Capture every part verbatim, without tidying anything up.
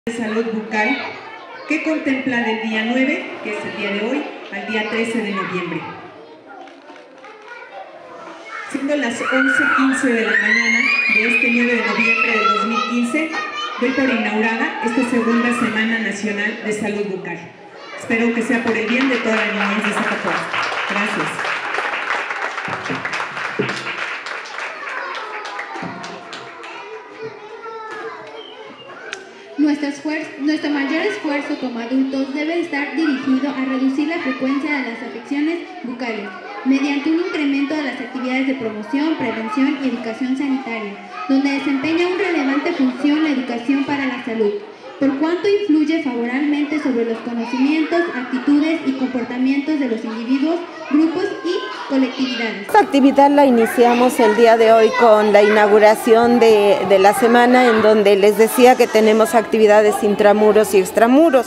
de salud bucal que contempla del día nueve, que es el día de hoy, al día trece de noviembre. Siendo las once quince de la mañana de este nueve de noviembre del dos mil quince, doy por inaugurada esta segunda Semana Nacional de Salud Bucal. Espero que sea por el bien de toda la niñez de Zacapuato. Gracias. Nuestro, nuestro mayor esfuerzo como adultos debe estar dirigido a reducir la frecuencia de las afecciones bucales mediante un incremento de las actividades de promoción, prevención y educación sanitaria, donde desempeña una relevante función la educación para la salud, por cuanto influye favorablemente sobre los conocimientos, actitudes y comportamientos de los individuos, grupos y colectividades. Esta actividad la iniciamos el día de hoy con la inauguración de, de la semana, en donde les decía que tenemos actividades intramuros y extramuros.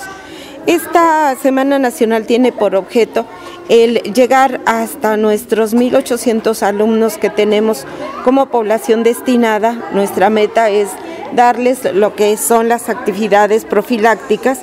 Esta Semana Nacional tiene por objeto el llegar hasta nuestros mil ochocientos alumnos que tenemos como población destinada. Nuestra meta es darles lo que son las actividades profilácticas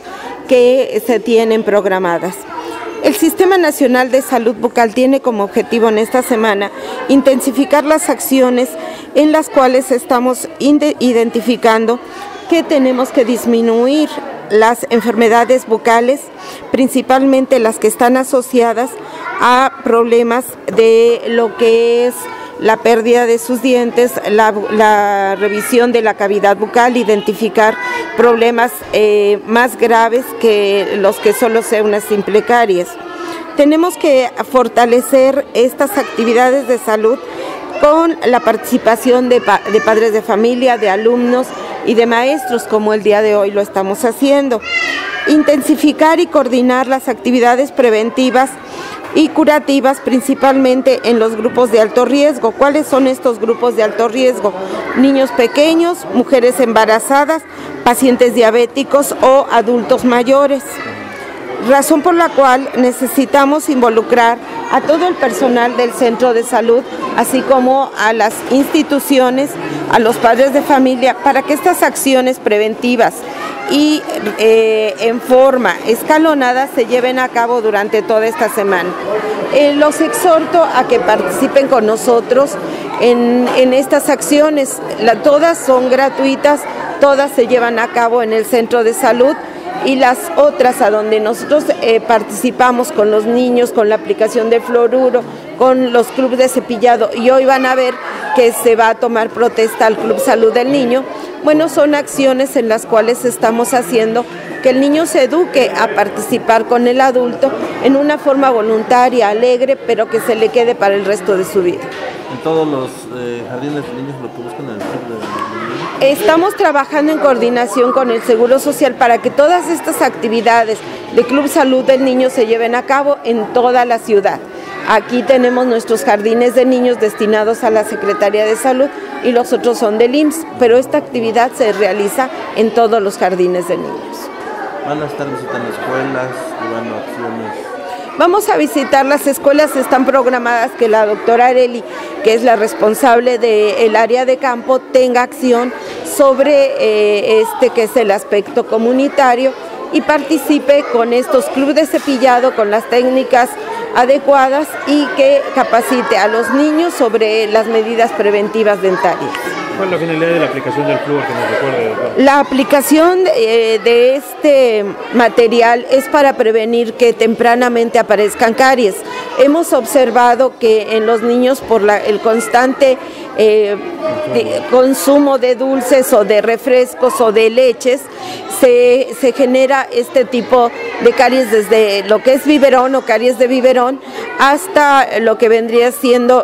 que se tienen programadas. El Sistema Nacional de Salud Bucal tiene como objetivo en esta semana intensificar las acciones en las cuales estamos identificando que tenemos que disminuir las enfermedades bucales, principalmente las que están asociadas a problemas de lo que es la pérdida de sus dientes, la, la revisión de la cavidad bucal, identificar problemas eh, más graves que los que solo sea una simple caries. Tenemos que fortalecer estas actividades de salud con la participación de, pa de padres de familia, de alumnos y de maestros, como el día de hoy lo estamos haciendo. Intensificar y coordinar las actividades preventivas y curativas, principalmente en los grupos de alto riesgo. ¿Cuáles son estos grupos de alto riesgo? Niños pequeños, mujeres embarazadas, pacientes diabéticos o adultos mayores. Razón por la cual necesitamos involucrar a todo el personal del centro de salud, así como a las instituciones, a los padres de familia, para que estas acciones preventivas y eh, en forma escalonada se lleven a cabo durante toda esta semana. Eh, los exhorto a que participen con nosotros en, en estas acciones. La, todas son gratuitas, todas se llevan a cabo en el centro de salud, y las otras a donde nosotros eh, participamos con los niños, con la aplicación de fluoruro, con los clubes de cepillado, y hoy van a ver que se va a tomar protesta al Club Salud del Niño. Bueno, son acciones en las cuales estamos haciendo que el niño se eduque a participar con el adulto en una forma voluntaria, alegre, pero que se le quede para el resto de su vida. En todos los eh, jardines de niños lo que buscan en el Club de Niños. Estamos trabajando en coordinación con el Seguro Social para que todas estas actividades de Club Salud del Niño se lleven a cabo en toda la ciudad. Aquí tenemos nuestros jardines de niños destinados a la Secretaría de Salud y los otros son del I M S S, pero esta actividad se realiza en todos los jardines de niños. ¿Van a estar visitando escuelas, llevando acciones? Vamos a visitar las escuelas, están programadas que la doctora Areli, que es la responsable del área de campo, tenga acción sobre eh, este que es el aspecto comunitario y participe con estos clubes de cepillado, con las técnicas adecuadas y que capacite a los niños sobre las medidas preventivas dentarias. ¿Cuál es la finalidad de la aplicación del flúor, que nos recuerde, doctor? La aplicación eh, de este material es para prevenir que tempranamente aparezcan caries. Hemos observado que en los niños, por la, el constante eh, de, consumo de dulces o de refrescos o de leches, se, se genera este tipo de caries desde lo que es biberón o caries de biberón hasta lo que vendría siendo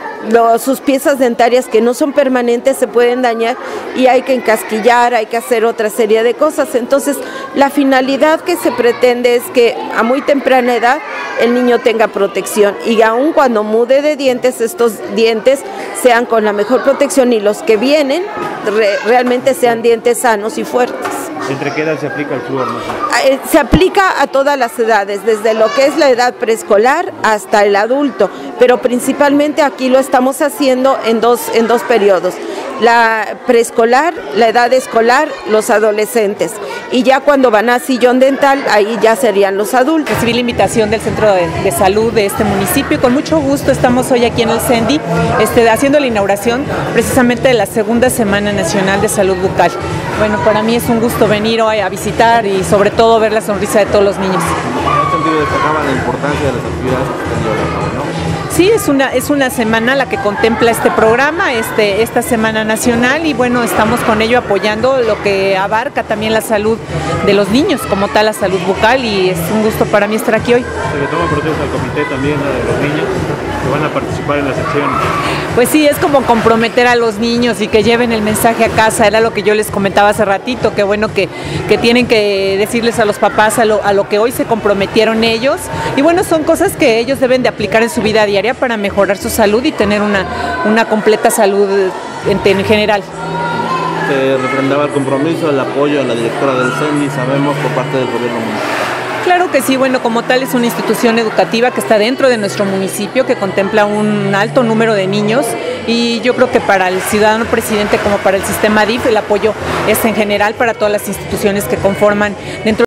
Lo, sus piezas dentarias que no son permanentes se pueden dañar y hay que encasquillar, hay que hacer otra serie de cosas. Entonces, la finalidad que se pretende es que a muy temprana edad el niño tenga protección y aun cuando mude de dientes, estos dientes sean con la mejor protección y los que vienen re, realmente sean dientes sanos y fuertes. ¿Entre qué edad se aplica el flúor? No sé. Se aplica a todas las edades, desde lo que es la edad preescolar hasta el adulto, pero principalmente aquí lo estamos haciendo en dos, en dos periodos. La preescolar, la edad escolar, los adolescentes. Y ya cuando van a sillón dental, ahí ya serían los adultos. Recibí la invitación del Centro de, de Salud de este municipio y con mucho gusto estamos hoy aquí en el CENDI este, haciendo la inauguración precisamente de la segunda Semana Nacional de Salud Bucal. Bueno, para mí es un gusto venir hoy a visitar y sobre todo ver la sonrisa de todos los niños. En este sentido destacaba la importancia de las actividades que están llevando a cabo, ¿no? Sí, es una, es una semana la que contempla este programa, este, esta Semana Nacional y bueno, estamos con ello apoyando lo que abarca también la salud de los niños, como tal la salud bucal y es un gusto para mí estar aquí hoy. ¿Se le toma protesta al comité también de los niños que van a participar en la sección? Pues sí, es como comprometer a los niños y que lleven el mensaje a casa, era lo que yo les comentaba hace ratito, que bueno que, que tienen que decirles a los papás a lo, a lo que hoy se comprometieron ellos y bueno, son cosas que ellos deben de aplicar en su vida diaria para mejorar su salud y tener una, una completa salud en, en general. Se refrendaba el compromiso, el apoyo a la directora del CENDI, sabemos, por parte del gobierno municipal. Claro que sí, bueno, como tal es una institución educativa que está dentro de nuestro municipio, que contempla un alto número de niños y yo creo que para el ciudadano presidente como para el sistema D I F el apoyo es en general para todas las instituciones que conforman dentro